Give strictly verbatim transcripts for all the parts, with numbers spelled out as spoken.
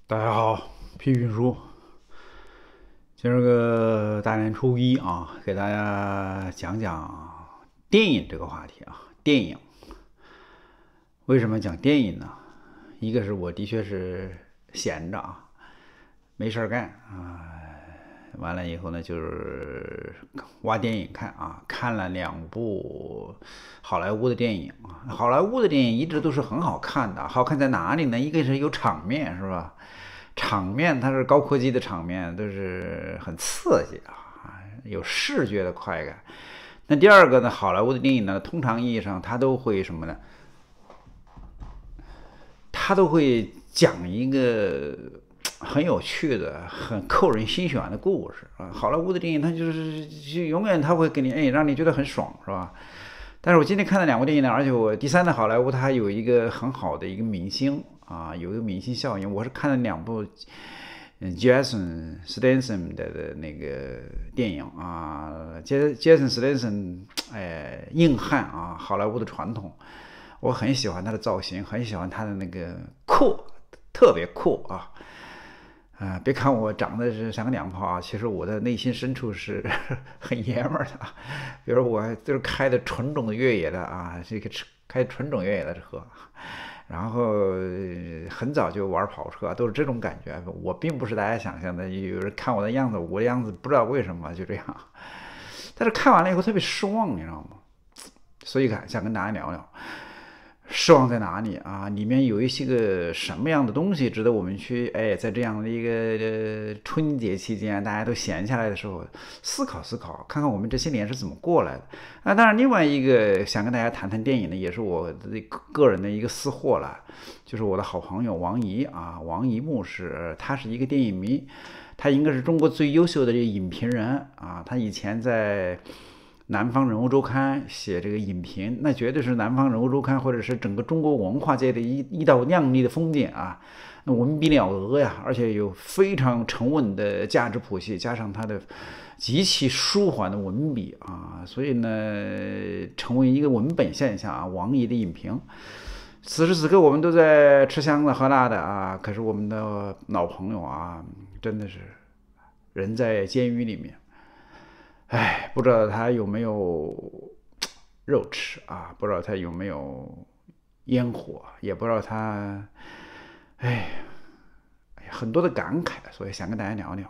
大家好，皮皮叔，今儿个大年初一啊，给大家讲讲电影这个话题啊。电影为什么讲电影呢？一个是我的确是闲着啊，没事儿干啊，完了以后呢，就是挖电影看啊，看了两部好莱坞的电影啊。好莱坞的电影一直都是很好看的，好看在哪里呢？一个是有场面，是吧？场面它是高科技的场面，都是很刺激啊，有视觉的快感。那第二个呢，好莱坞的电影呢，通常意义上它都会什么呢？它都会讲一个很有趣的、很扣人心弦的故事啊。好莱坞的电影它就是就永远它会给你哎，让你觉得很爽，是吧？但是我今天看了两部电影呢，而且我第三的好莱坞它还有一个很好的一个明星啊，有一个明星效应。我是看了两部，嗯，Jason Statham 的的那个电影啊，Jason Statham， 哎，硬汉啊，好莱坞的传统，我很喜欢他的造型，很喜欢他的那个酷，特别酷啊。啊、呃，别看我长得是像个娘炮啊，其实我的内心深处是很爷们儿的。比如我就是开的纯种的越野的啊，这个开纯种越野的车，然后很早就玩跑车，都是这种感觉。我并不是大家想象的，有人看我的样子，我的样子不知道为什么就这样。但是看完了以后特别失望，你知道吗？所以想跟大家聊聊。失望在哪里啊？里面有一些个什么样的东西值得我们去哎，在这样的一个、呃、春节期间，大家都闲下来的时候思考思考，看看我们这些年是怎么过来的啊。当然，另外一个想跟大家谈谈电影的，也是我的个人的一个私货了，就是我的好朋友王怡啊，王怡牧师，他是一个电影迷，他应该是中国最优秀的这个影评人啊，他以前在南方人物周刊写这个影评，那绝对是南方人物周刊或者是整个中国文化界的一一道亮丽的风景啊！那文笔了得呀，而且有非常沉稳的价值谱系，加上他的极其舒缓的文笔啊，所以呢，成为一个文本现象啊。王怡的影评，此时此刻我们都在吃香的喝辣的啊，可是我们的老朋友啊，真的是人在监狱里面。哎，不知道他有没有肉吃啊？不知道他有没有烟火，也不知道他，哎，很多的感慨，所以想跟大家聊聊。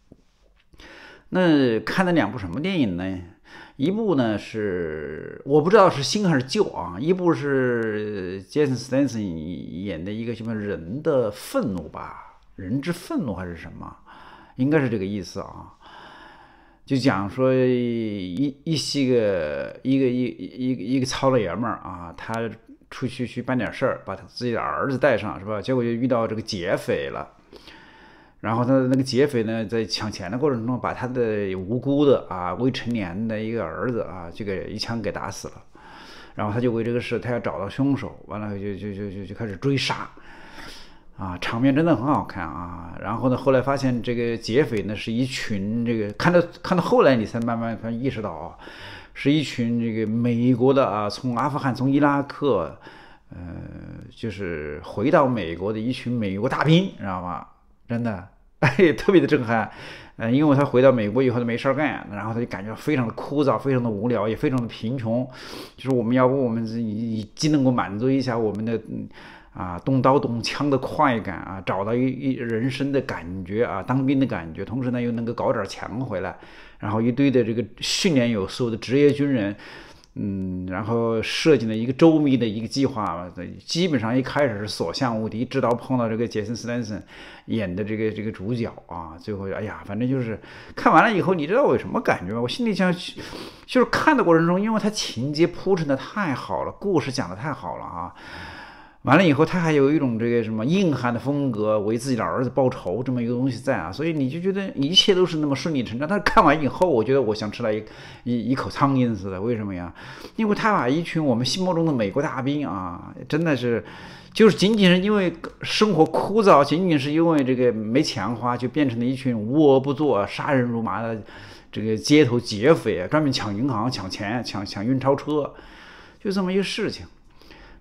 那看了两部什么电影呢？一部呢是我不知道是新还是旧啊，一部是杰森·斯坦森演的一个什么人的愤怒吧，人之愤怒还是什么，应该是这个意思啊。就讲说一一些个一个一一个一个糙老爷们儿啊，他出去去办点事儿，把他自己的儿子带上是吧？结果就遇到这个劫匪了，然后他那个劫匪呢，在抢钱的过程中，把他的无辜的啊未成年的一个儿子啊，就给一枪给打死了。然后他就为这个事，他要找到凶手，完了就就就就就开始追杀。啊，场面真的很好看啊！然后呢，后来发现这个劫匪呢是一群这个，看到看到后来你才慢慢意识到啊，是一群这个美国的啊，从阿富汗从伊拉克，呃，就是回到美国的一群美国大兵，知道吗？真的，哎，特别的震撼。呃，因为他回到美国以后他没事干，然后他就感觉非常的枯燥，非常的无聊，也非常的贫穷。就是我们要不我们既能够满足一下我们的。嗯啊，动刀动枪的快感啊，找到一一人生的感觉啊，当兵的感觉，同时呢又能够搞点钱回来，然后一堆的这个训练有素的职业军人，嗯，然后设计了一个周密的一个计划，基本上一开始是所向无敌，直到碰到这个杰森·斯坦森演的这个这个主角啊，最后哎呀，反正就是看完了以后，你知道我有什么感觉吗？我心里想，就是看的过程中，因为它情节铺陈的太好了，故事讲的太好了啊。完了以后，他还有一种这个什么硬汉的风格，为自己的儿子报仇这么一个东西在啊，所以你就觉得一切都是那么顺理成章。但是看完以后，我觉得我像吃了一一一口苍蝇似的。为什么呀？因为他把一群我们心目中的美国大兵啊，真的是，就是仅仅是因为生活枯燥，仅仅是因为这个没钱花，就变成了一群无恶不作、杀人如麻的这个街头劫匪，专门抢银行、抢钱、抢抢运钞车，就这么一个事情。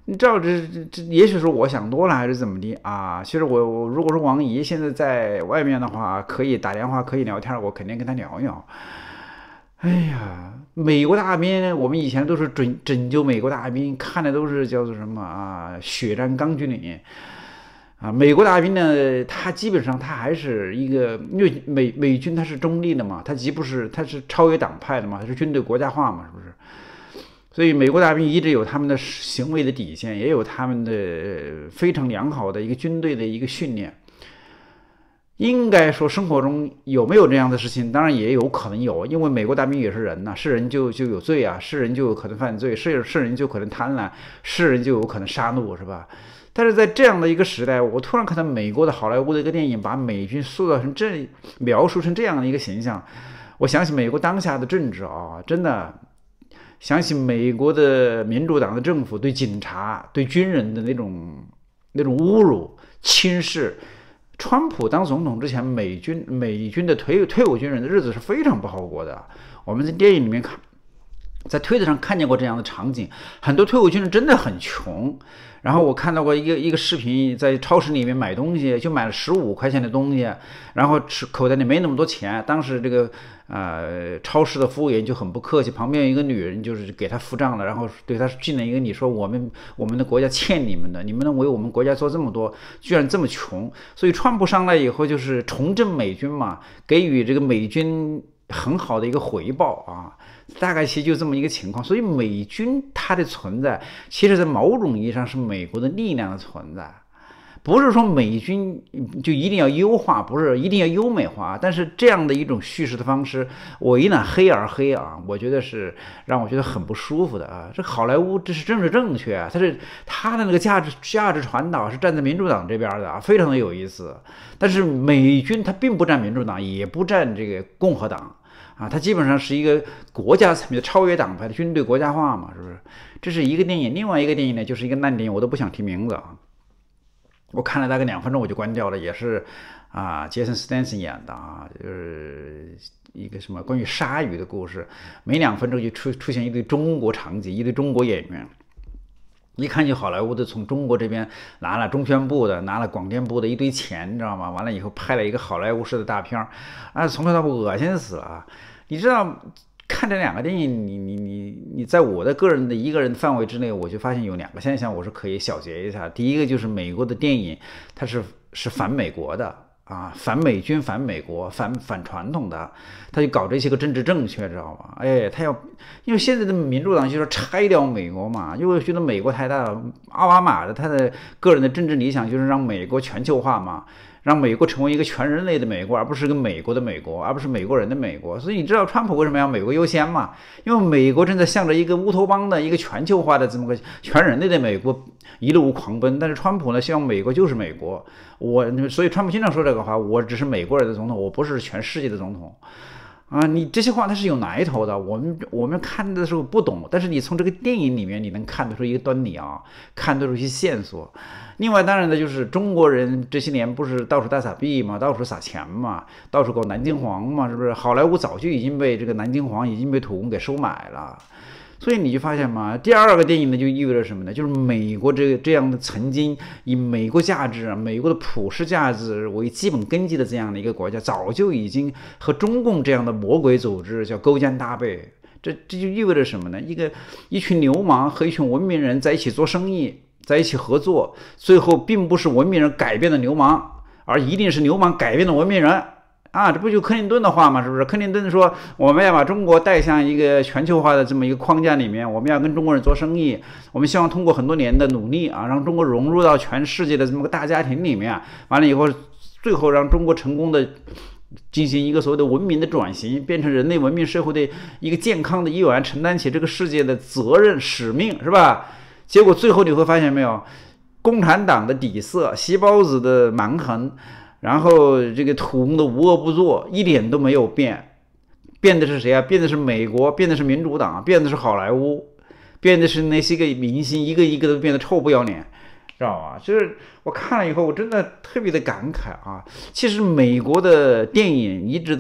你知道这这这，也许是我想多了还是怎么的啊？其实我我如果说王姨现在在外面的话，可以打电话可以聊天，我肯定跟她聊聊。哎呀，美国大兵，我们以前都是拯拯救美国大兵，看的都是叫做什么啊？血战钢锯岭啊！美国大兵呢，他基本上他还是一个，因为美美军他是中立的嘛，他既不是他是超越党派的嘛，他是军队国家化嘛，是不是？所以美国大兵一直有他们的行为的底线，也有他们的非常良好的一个军队的一个训练。应该说生活中有没有这样的事情，当然也有可能有，因为美国大兵也是人呐、啊，是人就就有罪啊，是人就有可能犯罪，是是人就可能贪婪，是人就有可能杀戮，是吧？但是在这样的一个时代，我突然看到美国的好莱坞的一个电影，把美军塑造成这描述成这样的一个形象，我想起美国当下的政治啊，真的想起美国的民主党的政府对警察、对军人的那种那种侮辱、轻视。川普当总统之前，美军美军的退退伍军人的日子是非常不好过的。我们在电影里面看，在推特上看见过这样的场景，很多退伍军人真的很穷。然后我看到过一个一个视频，在超市里面买东西，就买了十五块钱的东西，然后吃口袋里没那么多钱。当时这个呃超市的服务员就很不客气，旁边有一个女人就是给他付账了，然后对他进了一个你说我们我们的国家欠你们的，你们能为我们国家做这么多，居然这么穷。所以川普上来以后就是重振美军嘛，给予这个美军很好的一个回报啊。大概其实就这么一个情况，所以美军它的存在，其实在某种意义上是美国的力量的存在，不是说美军就一定要优化，不是一定要优美化，但是这样的一种叙事的方式，我一览黑而黑啊，我觉得是让我觉得很不舒服的啊。这好莱坞这是政治正确啊，它是它的那个价值价值传导是站在民主党这边的啊，非常的有意思。但是美军它并不站民主党，也不站这个共和党。啊，它基本上是一个国家层面的超越党派的军队国家化嘛，是不是？这是一个电影，另外一个电影呢，就是一个烂电影，我都不想提名字啊。我看了大概两分钟我就关掉了，也是啊，杰森·斯坦森演的啊，就是一个什么关于鲨鱼的故事，没两分钟就出出现一堆中国场景，一堆中国演员。一看就好莱坞的，从中国这边拿了中宣部的，拿了广电部的一堆钱，你知道吗？完了以后拍了一个好莱坞式的大片啊，从头到尾恶心死了啊！你知道，看这两个电影，你你你你在我的个人的一个人范围之内，我就发现有两个现象，我是可以小结一下。第一个就是美国的电影，它是是反美国的。啊，反美军、反美国、反反传统的，他就搞这些个政治正确，知道吧？哎，他要，因为现在的民主党就是拆掉美国嘛，因为觉得美国太大了。奥巴马的他的个人的政治理想就是让美国全球化嘛，让美国成为一个全人类的美国，而不是个美国的美国，而不是美国人的美国。所以你知道川普为什么要美国优先嘛？因为美国正在向着一个乌托邦的一个全球化的这么个全人类的美国一路狂奔，但是川普呢，希望美国就是美国。我所以川普经常说这个话，我只是美国人的总统，我不是全世界的总统啊！你这些话它是有来头的，我们我们看的时候不懂，但是你从这个电影里面你能看得出一个端倪啊，看得出一些线索。另外，当然的就是中国人这些年不是到处大撒币嘛，到处撒钱嘛，到处搞南京黄嘛，是不是？好莱坞早就已经被这个南京黄已经被土公给收买了。所以你就发现嘛，第二个电影呢就意味着什么呢？就是美国这个这样的曾经以美国价值、美国的普世价值为基本根基的这样的一个国家，早就已经和中共这样的魔鬼组织叫勾肩搭背。这这就意味着什么呢？一个一群流氓和一群文明人在一起做生意，在一起合作，最后并不是文明人改变了流氓，而一定是流氓改变了文明人。啊，这不就克林顿的话吗？是不是？克林顿说我们要把中国带向一个全球化的这么一个框架里面，我们要跟中国人做生意，我们希望通过很多年的努力啊，让中国融入到全世界的这么个大家庭里面。完了以后，最后让中国成功的进行一个所谓的文明的转型，变成人类文明社会的一个健康的一员，承担起这个世界的责任使命，是吧？结果最后你会发现没有，共产党的底色，细胞子的蛮横。然后这个土公的无恶不作一点都没有变，变的是谁啊？变的是美国，变的是民主党，变的是好莱坞，变的是那些个明星，一个一个都变得臭不要脸，知道吧？就是我看了以后，我真的特别的感慨啊！其实美国的电影一直都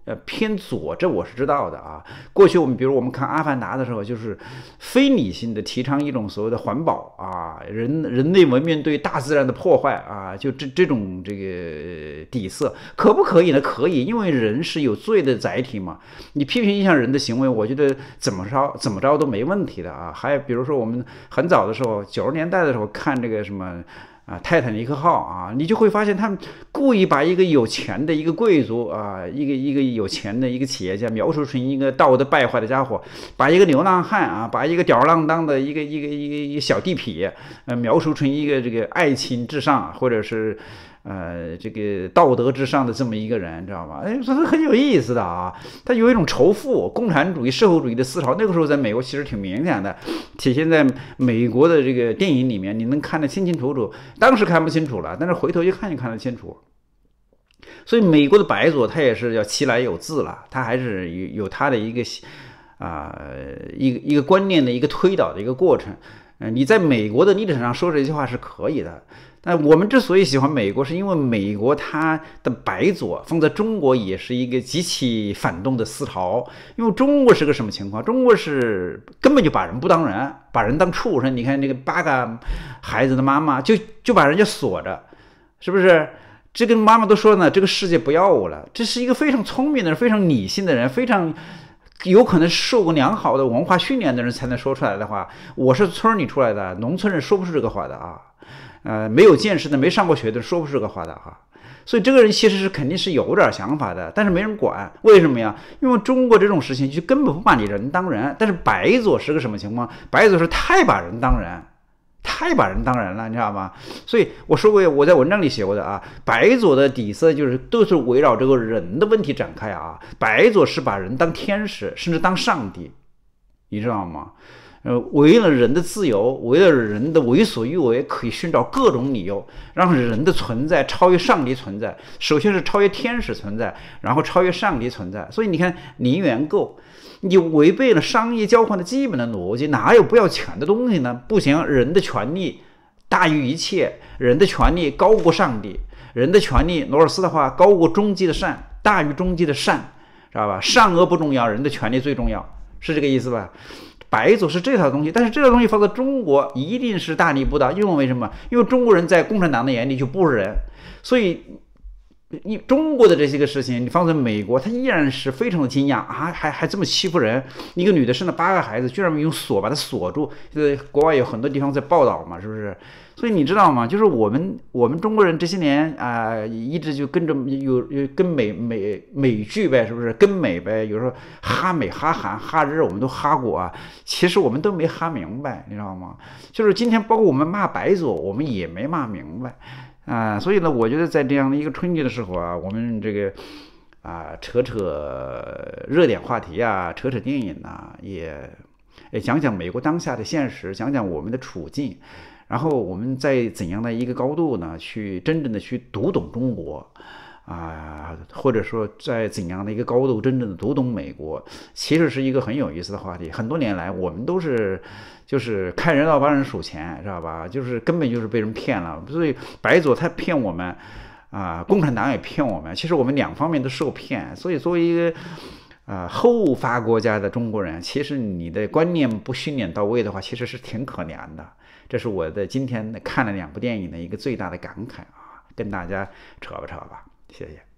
呃偏左，这我是知道的啊。过去我们比如我们看《阿凡达》的时候，就是非理性的提倡一种所谓的环保啊，人人类文明对大自然的破坏啊，就这这种这个底色，可不可以呢？可以，因为人是有罪的载体嘛。你批评一下人的行为，我觉得怎么着怎么着都没问题的啊。还有比如说我们很早的时候，九十年代的时候看这个什么。啊，泰坦尼克号啊，你就会发现他们故意把一个有钱的一个贵族啊，一个一个有钱的一个企业家描述成一个道德败坏的家伙，把一个流浪汉啊，把一个吊儿郎当的一个一个一个一个小地痞，呃，描述成一个这个爱情至上，或者是。呃，这个道德之上的这么一个人，知道吗？哎，这是很有意思的啊。他有一种仇富、共产主义、社会主义的思潮，那个时候在美国其实挺明显的，体现在美国的这个电影里面，你能看得清清楚楚。当时看不清楚了，但是回头一看就看得清楚。所以美国的白左他也是要其来有自了，他还是有有他的一个啊、呃、一个一个观念的一个推导的一个过程。嗯、呃，你在美国的历史上说这句话是可以的。那我们之所以喜欢美国，是因为美国它的白左放在中国也是一个极其反动的思潮。因为中国是个什么情况？中国是根本就把人不当人，把人当畜生。你看那个八个孩子的妈妈就就把人家锁着，是不是？这跟妈妈都说呢，这个世界不要我了。这是一个非常聪明的人，非常理性的人，非常有可能受过良好的文化训练的人才能说出来的话。我是村里出来的，农村人说不出这个话的啊。呃，没有见识的、没上过学的，说不出这个话的哈。所以这个人其实是肯定是有点想法的，但是没人管。为什么呀？因为中国这种事情就根本不把你人当人。但是白左是个什么情况？白左是太把人当人，太把人当人了，你知道吗？所以我说过，我在文章里写过的啊，白左的底色就是都是围绕这个人的问题展开啊。白左是把人当天使，甚至当上帝，你知道吗？呃，为了人的自由，为了人的为所欲为，可以寻找各种理由，让人的存在超越上帝存在。首先是超越天使存在，然后超越上帝存在。所以你看，零元购，你违背了商业交换的基本的逻辑，哪有不要钱的东西呢？不行，人的权利大于一切，人的权利高过上帝，人的权利，罗尔斯的话，高过终极的善，大于终极的善，知道吧？善恶不重要，人的权利最重要，是这个意思吧？白左是这套东西，但是这套东西放在中国一定是大逆不道，因为什么？因为中国人在共产党的眼里就不是人，所以你中国的这些个事情，你放在美国，他依然是非常的惊讶啊，还还这么欺负人！一个女的生了八个孩子，居然用锁把她锁住。呃，国外有很多地方在报道嘛，是不是？所以你知道吗？就是我们我们中国人这些年啊、呃，一直就跟着有有跟美美美剧呗，是不是？跟美呗，有时候哈美哈韩哈日我们都哈过啊，其实我们都没哈明白，你知道吗？就是今天包括我们骂白左，我们也没骂明白。啊，所以呢，我觉得在这样的一个春节的时候啊，我们这个啊扯扯热点话题啊，扯扯电影啊，也也讲讲美国当下的现实，讲讲我们的处境，然后我们在怎样的一个高度呢，去真正的去读懂中国啊，或者说在怎样的一个高度真正的读懂美国，其实是一个很有意思的话题。很多年来，我们都是。就是看人道帮人数钱，知道吧？就是根本就是被人骗了。所以白左他骗我们，啊、呃，共产党也骗我们。其实我们两方面都受骗。所以作为一个啊、呃、后发国家的中国人，其实你的观念不训练到位的话，其实是挺可怜的。这是我的今天看了两部电影的一个最大的感慨啊，跟大家扯吧扯吧，谢谢。